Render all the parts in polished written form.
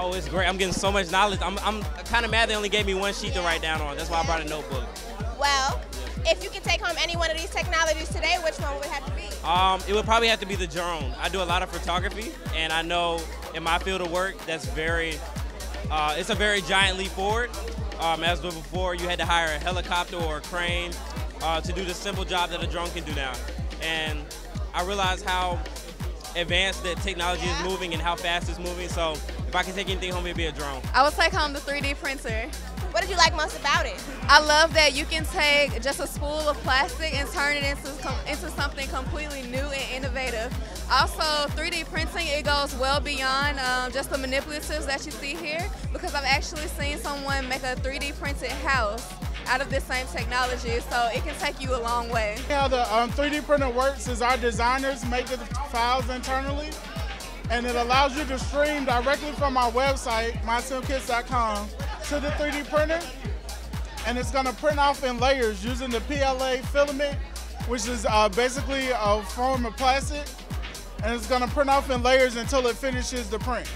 Oh, it's great. I'm getting so much knowledge. I'm kind of mad they only gave me one sheet to write down on. That's why I brought a notebook. Well, if you could take home any one of these technologies today, which one would it have to be? It would probably have to be the drone. I do a lot of photography, and I know in my field of work, that's it's a very giant leap forward. As before, you had to hire a helicopter or a crane to do the simple job that a drone can do now. And I realized how advanced that technology is moving and how fast it's moving. So if I can take anything home, it'd be a drone. I would take home the 3D printer. What did you like most about it? I love that you can take just a spool of plastic and turn it into something completely new and innovative. Also, 3D printing, it goes well beyond just the manipulatives that you see here, because I've actually seen someone make a 3D printed house out of this same technology, so it can take you a long way. How the 3D printer works is our designers make the files internally, and it allows you to stream directly from our website, mysimkits.com, to the 3D printer, and it's going to print off in layers using the PLA filament, which is basically a form of plastic, and it's going to print off in layers until it finishes the print.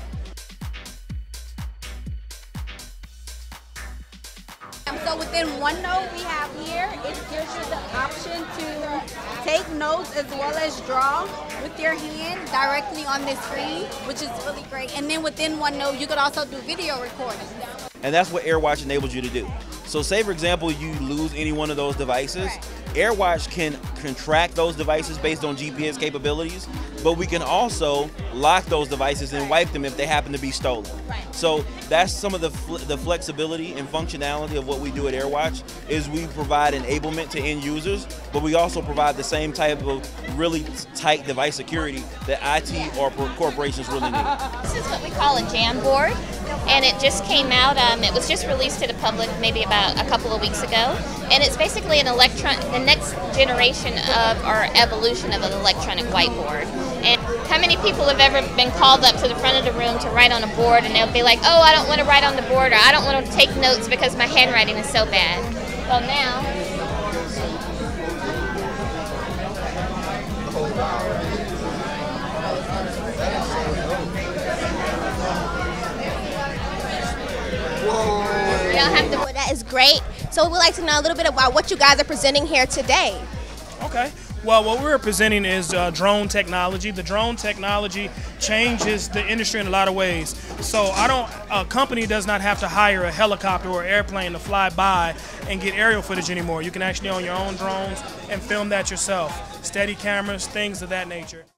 So within OneNote we have here, it gives you the option to take notes as well as draw with your hand directly on this screen, which is really great. And then within OneNote, you could also do video recording. And that's what AirWatch enables you to do. So say, for example, you lose any one of those devices, Right. AirWatch can track those devices based on GPS capabilities, but we can also lock those devices and wipe them if they happen to be stolen. Right. So that's some of the flexibility and functionality of what we do at AirWatch, is we provide enablement to end users, but we also provide the same type of really tight device security that IT or corporations really need. This is what we call a jam board, and it just came out, it was just released to the public maybe about a couple of weeks ago, and it's basically the next generation of, or evolution of, an electronic whiteboard. And how many people have ever been called up to the front of the room to write on a board, and they'll be like, oh, I don't want to write on the board, or I don't want to take notes because my handwriting is so bad. Well, now, you don't have to. Well, that is great. So we'd like to know a little bit about what you guys are presenting here today. Okay. Well, what we're presenting is drone technology. The drone technology changes the industry in a lot of ways. So a company does not have to hire a helicopter or airplane to fly by and get aerial footage anymore. You can actually own your own drones and film that yourself. Steady cameras, things of that nature.